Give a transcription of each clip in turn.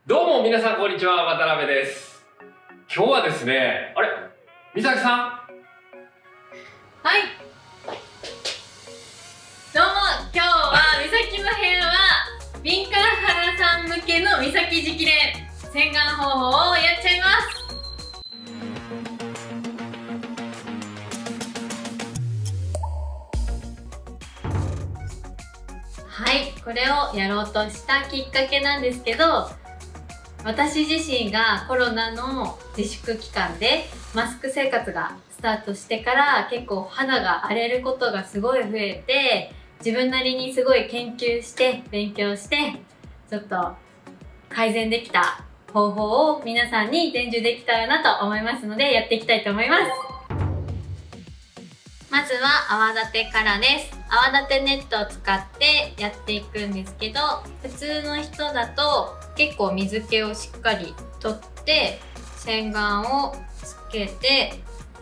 どうも皆さんこんにちは、渡辺です。今日はですね、美咲さん。 はい。どうも、今日は美咲の部屋は敏感肌さん向けの美咲直伝洗顔方法をやっちゃいます。はい、これをやろうとしたきっかけなんですけど、私自身がコロナの自粛期間でマスク生活がスタートしてから結構肌が荒れることがすごい増えて、自分なりにすごい研究して勉強してちょっと改善できた方法を皆さんに伝授できたらなと思いますのでやっていきたいと思います。まずは泡立てからです。泡立てネットを使ってやっていくんですけど、普通の人だと結構水気をしっかり取って洗顔をつけて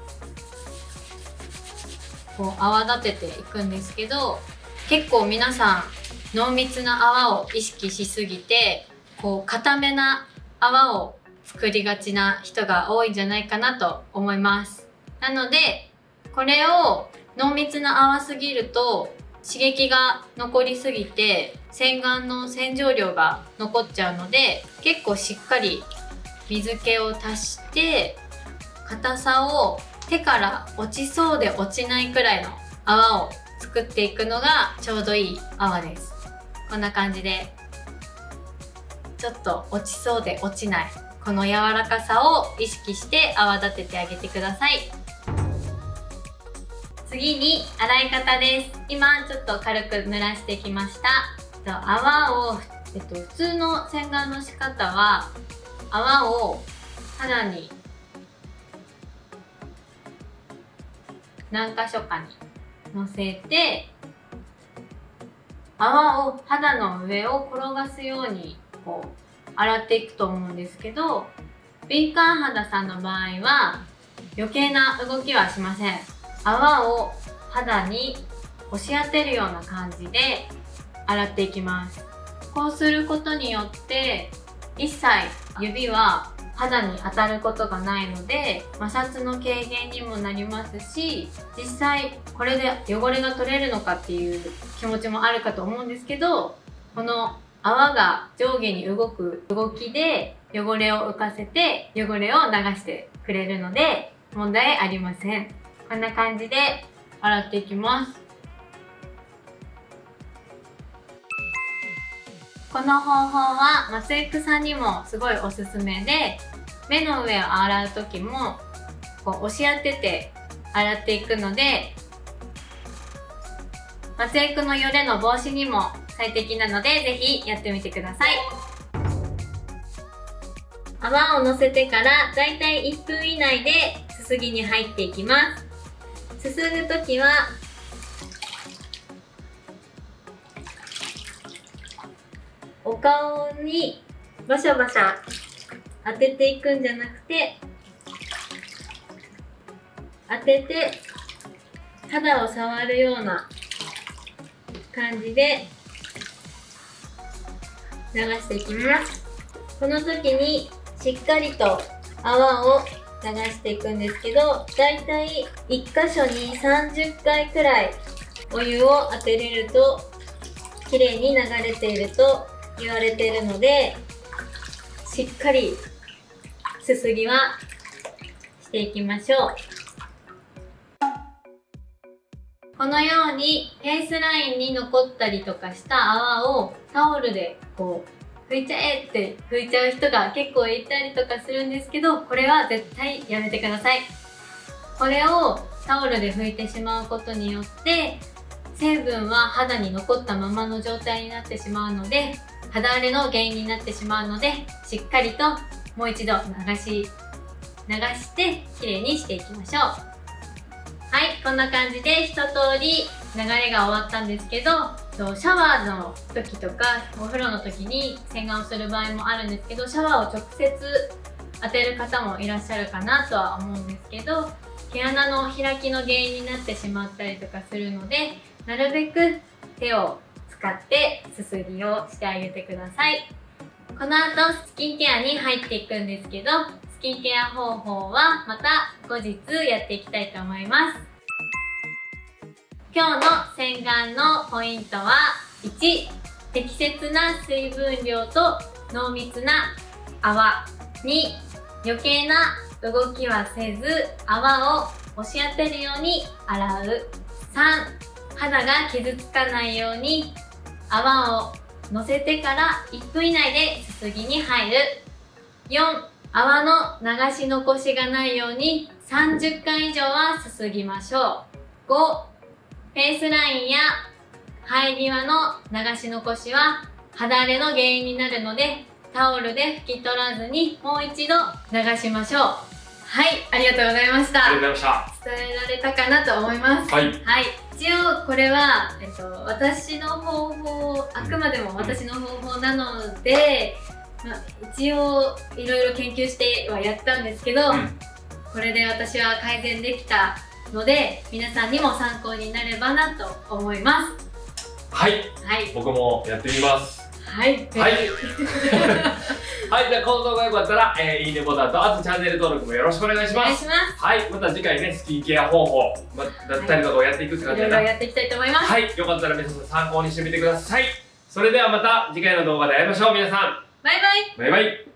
こう泡立てていくんですけど、結構皆さん濃密な泡を意識しすぎてこう固めな泡を作りがちな人が多いんじゃないかなと思います。なのでこれを濃密な泡すぎると刺激が残りすぎて洗顔の洗浄量が残っちゃうので、結構しっかり水気を足して硬さを手から落ちそうで落ちないくらいの泡を作っていくのがちょうどいい泡です。こんな感じでちょっと落ちそうで落ちないこの柔らかさを意識して泡立ててあげてください。次に洗い方です。今ちょっと軽く濡らしてきました。泡を、普通の洗顔の仕方は泡を肌に何箇所かにのせて泡を肌の上を転がすようにこう洗っていくと思うんですけど、敏感肌さんの場合は余計な動きはしません。泡を肌に押し当てるような感じで洗っていきます。こうすることによって一切指は肌に当たることがないので摩擦の軽減にもなりますし、実際これで汚れが取れるのかっていう気持ちもあるかと思うんですけど、この泡が上下に動く動きで汚れを浮かせて汚れを流してくれるので問題ありません。こんな感じで洗っていきます。この方法はマスエクさんにもすごいおすすめで、目の上を洗う時もこう押し当てて洗っていくので、マスエクのよれの防止にも最適なのでぜひやってみてください。泡をのせてからだいたい1分以内ですすぎに入っていきます。すすぐときはお顔にバシャバシャ当てていくんじゃなくて、当てて肌を触るような感じで流していきます。この時にしっかりと泡を流していくんですけど、だいたい1箇所に30回くらいお湯を当てれると綺麗に流れていると言われているので、しっかりすすぎはしていきましょう。このようにフェイスラインに残ったりとかした泡をタオルでこう拭いちゃえって拭いちゃう人が結構いたりとかするんですけど、これは絶対やめてください。これをタオルで拭いてしまうことによって成分は肌に残ったままの状態になってしまうので、肌荒れの原因になってしまうので、しっかりともう一度流してきれいにしていきましょう。はい、こんな感じで一通り流れが終わったんですけど、シャワーの時とかお風呂の時に洗顔をする場合もあるんですけど、シャワーを直接当てる方もいらっしゃるかなとは思うんですけど、毛穴の開きの原因になってしまったりとかするので、なるべく手を使ってすすぎをしてあげてください。ここの後スキンケアに入っていくんですけど、スキンケア方法はまた後日やっていきたいと思います。今日の洗顔のポイントは1、適切な水分量と濃密な泡。2、余計な動きはせず泡を押し当てるように洗う。3、肌が傷つかないように泡をのせてから1分以内ですすぎに入る。4、泡の流し残しがないように30回以上はすすぎましょう。5、フェイスラインや生え際の流し残しは肌荒れの原因になるので、タオルで拭き取らずにもう一度流しましょう。はい、ありがとうございました。 ありがとうございまし伝えられたかなと思います。 た。はい。 はい、一応これは、私の方法、あくまでも私の方法なので、一応いろいろ研究してはやったんですけど、これで私は改善できたので、皆さんにも参考になればなと思います。 はい。 はい。 僕もやってみます。 はい。 はい。はい、じゃあこの動画が良かったら、いいねボタンと、あとチャンネル登録もよろしくお願いします。 お願いします。 はい、また次回ね、スキンケア方法だったりとかをやっていくって感いろじでいろやっていきたいと思います。 はい、よかったら皆さん参考にしてみてください。それではまた次回の動画で会いましょう、皆さん。 バイバイ。 バイバイ。